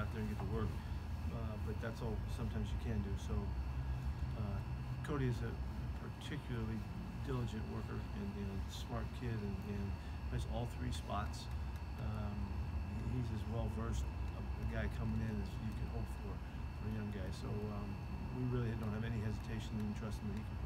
out there and get to work. But that's all sometimes you can do. So Cody is a particularly diligent worker and smart kid, and plays all three spots. He's as well versed a guy coming in as you can hope for a young guy. So we really don't have any hesitation in trusting that he can